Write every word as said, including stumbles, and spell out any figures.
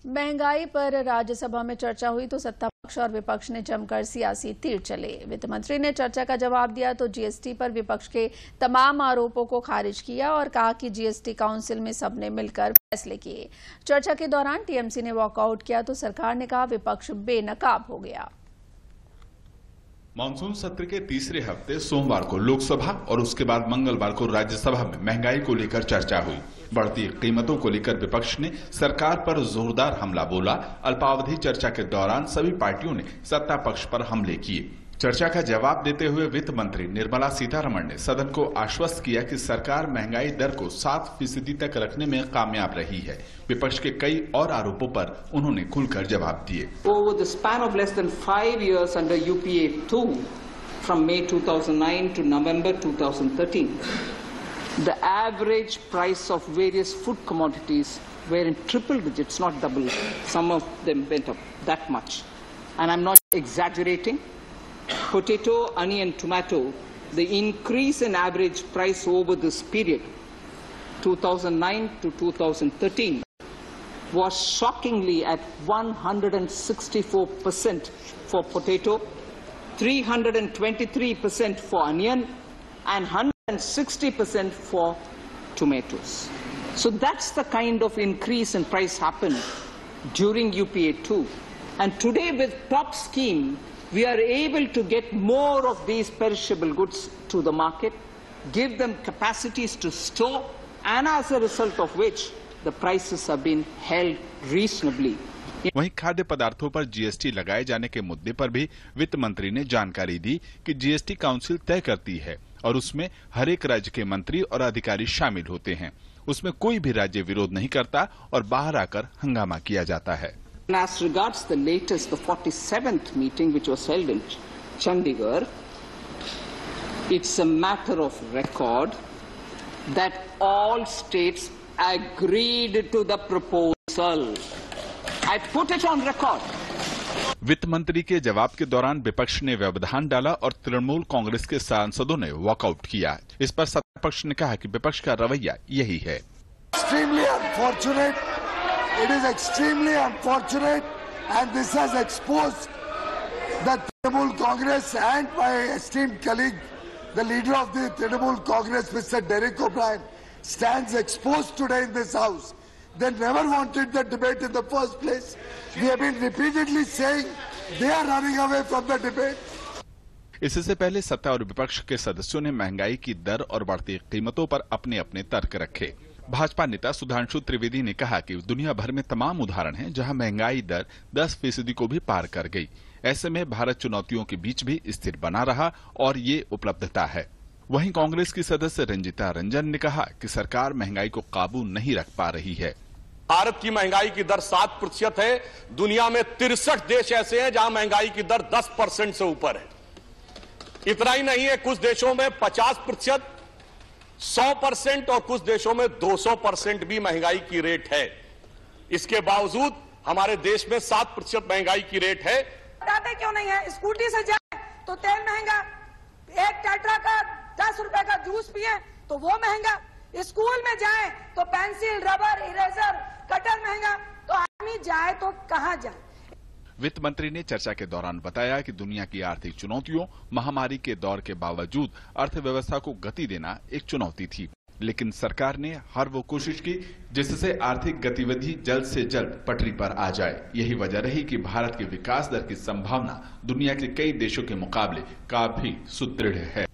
महंगाई पर राज्यसभा में चर्चा हुई तो सत्ता पक्ष और विपक्ष ने जमकर सियासी तीर चले। वित्त मंत्री ने चर्चा का जवाब दिया तो जीएसटी पर विपक्ष के तमाम आरोपों को खारिज किया और कहा कि जीएसटी काउंसिल में सबने मिलकर फैसले किए। चर्चा के दौरान टीएमसी ने वॉकआउट किया तो सरकार ने कहा विपक्ष बेनकाब हो गया। मानसून सत्र के तीसरे हफ्ते सोमवार को लोकसभा और उसके बाद मंगलवार को राज्यसभा में महंगाई को लेकर चर्चा हुई। बढ़ती कीमतों को लेकर विपक्ष ने सरकार पर जोरदार हमला बोला। अल्पावधि चर्चा के दौरान सभी पार्टियों ने सत्ता पक्ष पर हमले किए। चर्चा का जवाब देते हुए वित्त मंत्री निर्मला सीतारमण ने सदन को आश्वस्त किया कि सरकार महंगाई दर को सात फीसदी तक रखने में कामयाब रही है। विपक्ष के कई और आरोपों पर उन्होंने खुलकर जवाब दिए। Over the span of less than five years under U P A two, from May two thousand nine to November two thousand thirteen, the average price of various food commodities were in triple digits, not double. Some of them went up that much, and I'm not exaggerating. Potato, onion, tomato, the increase in average price over this period, two thousand nine to two thousand thirteen, was shockingly at one hundred sixty-four percent for potato, three hundred twenty-three percent for onion, and one hundred sixty percent for tomatoes. So that's the kind of increase in price happened during U P A two. And today with top scheme, we are able to get more of these perishable goods to the market, give them capacities to store, and as a result of which the prices have been held reasonably. वहीं खाद्य पदार्थों पर GST लगाए जाने के मुद्दे पर भी वित्त मंत्री ने जानकारी दी कि जीएसटी काउंसिल तय करती है और उसमें हर एक राज्य के मंत्री और अधिकारी शामिल होते हैं। उसमें कोई भी राज्य विरोध नहीं करता और बाहर आकर हंगामा किया जाता है। As regards the latest, the forty-seventh meeting which was held in Chandigarh, it's a matter of record that all states agreed to the proposal. I put it on record. वित्त मंत्री के जवाब के दौरान विपक्ष ने व्यवधान डाला और तृणमूल कांग्रेस के सांसदों ने वॉकआउट किया। इस पर सत्ता पक्ष ने कहा कि विपक्ष का रवैया यही है। Extremely unfortunate. It is extremely unfortunate, and this has exposed the Trinamool Congress and my esteemed colleague, the leader of the Trinamool Congress, Mister Derek O'Brien, stands exposed today in this House. They never wanted the debate in the first place. We have been repeatedly saying they are running away from the debate. इससे पहले सत्ता और विपक्ष के सदस्यों ने महंगाई की दर और बढ़ती कीमतों पर अपने अपने तर्क रखे। भाजपा नेता सुधांशु त्रिवेदी ने कहा कि दुनिया भर में तमाम उदाहरण हैं जहां महंगाई दर दस फीसदी को भी पार कर गई। ऐसे में भारत चुनौतियों के बीच भी स्थिर बना रहा और ये उपलब्धता है। वहीं कांग्रेस की सदस्य रंजिता रंजन ने कहा कि सरकार महंगाई को काबू नहीं रख पा रही है। भारत की महंगाई की दर सात प्रतिशत है। दुनिया में तिरसठ देश ऐसे हैं जहां महंगाई की दर दस परसेंट से ऊपर है। इतना ही नहीं है, कुछ देशों में पचास प्रतिशत, सौ परसेंट और कुछ देशों में दो सौ परसेंट भी महंगाई की रेट है। इसके बावजूद हमारे देश में सात प्रतिशत महंगाई की रेट है। बताते क्यों नहीं है? स्कूटी से जाए तो तेल महंगा, एक टाटा का दस रुपए का जूस पिए तो वो महंगा, स्कूल में जाए तो पेंसिल, रबर, इरेजर, कटर महंगा, तो आदमी जाए तो कहां जाए? वित्त मंत्री ने चर्चा के दौरान बताया कि दुनिया की आर्थिक चुनौतियों, महामारी के दौर के बावजूद अर्थव्यवस्था को गति देना एक चुनौती थी, लेकिन सरकार ने हर वो कोशिश की जिससे आर्थिक गतिविधि जल्द से जल्द पटरी पर आ जाए। यही वजह रही कि भारत की विकास दर की संभावना दुनिया के कई देशों के मुकाबले काफी सुदृढ़ है।